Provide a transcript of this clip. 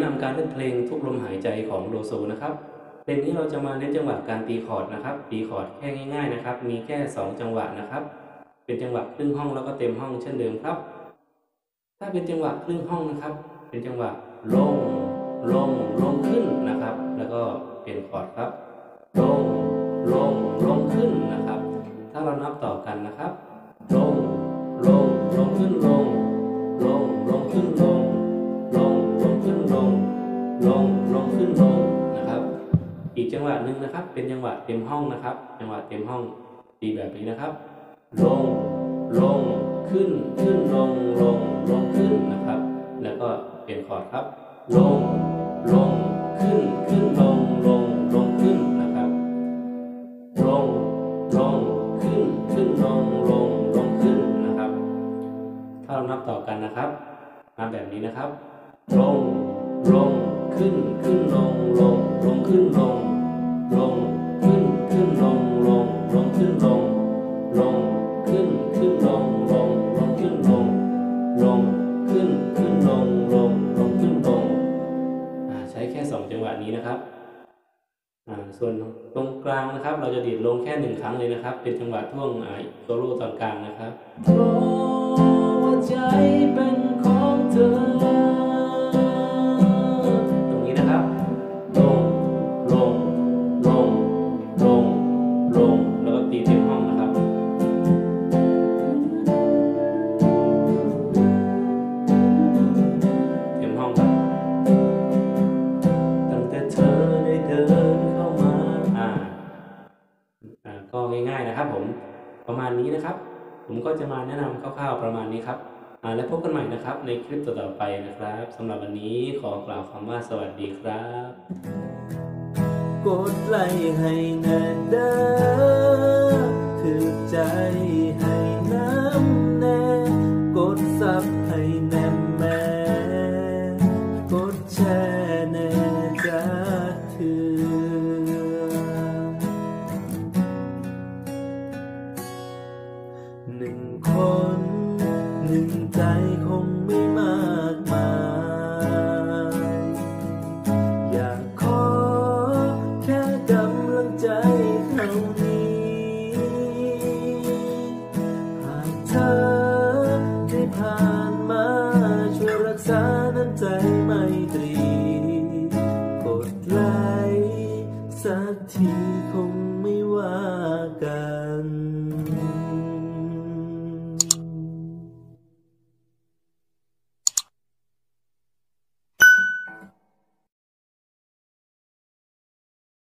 นำการเล่นเพลงทุกลมหายใจของโลโซนะครับเพลงนี้เราจะมาเน้นจังหวะการตีคอร์ดนะครับตีคอร์ดแค่ง่ายๆนะครับมีแค่2จังหวะนะครับเป็นจังหวะครึ่งห้องแล้วก็เต็มห้องเช่นเดิมครับถ้าเป็นจังหวะครึ่งห้องนะครับเป็นจังหวะลงลงลงขึ้นนะครับแล้วก็เปลี่ยนคอร์ดครับลงลงลงขึ้นนะครับถ้าเรานับต่อกันนะครับลงลงลงขึ้นลงลงลงขึ้นลงลงลงขึ้นลงลงลงขึ้นลงนะครับอีกจังหวะหนึ่งนะครับเป็นจังหวะเต็มห้องนะครับจังหวะเต็มห้องตีแบบนี้นะครับลงลงขึ้นขึ้นลงลงลงขึ้นนะครับแล้วก็เปลี่ยนคอร์ดครับลงลงขึ้นขึ้นลงลงลงขึ้นนะครับลงลงขึ้นขึ้นลงลงลงขึ้นนะครับถ้าเรานับต่อกันนะครับมาแบบนี้นะครับลงลงขึ้นขึ้นลงลงลงขึ้นลงลงขึ้นขึ้นลงลงลงขึ้นลงลงขึ้นขึ้นลงลงลงขึ้นลงลงขึ้นขึ้นลงลงลงขึ้นลงใช้แค่2จังหวะนี้นะครับส่วนตรงกลางนะครับเราจะดีดลงแค่1ครั้งเลยนะครับเป็นจังหวะท่วงโซโล่ตอนกลางนะครับเพราะว่าใจเป็นของเธอตรงนี้นะครับลงลงลงลงลงแล้วก็ตีเต็มห้องนะครับเต็มห้องครับตั้งแต่เธอได้เดินเข้ามาก็ง่ายๆนะครับผมประมาณนี้นะครับผมก็จะมาแนะนำคร่าวๆประมาณนี้ครับและพบกันใหม่นะครับในคลิปต่อๆไปนะครับสำหรับวันนี้ขอกล่าวคำว่าสวัสดีครับกดไลค์ให้แน่เด้อถือใจให้น้ำแน่กดซับให้แน่แม่กดแชร์แน่จ้าถือ1 คน1 ใจคงไม่มากมายอยากขอแค่กำลังใจเท่านี้หากเธอได้ผ่านมาช่วยรักษาน้ำใจไมตรีกดไลค์สักทีคงไม่ว่ากัน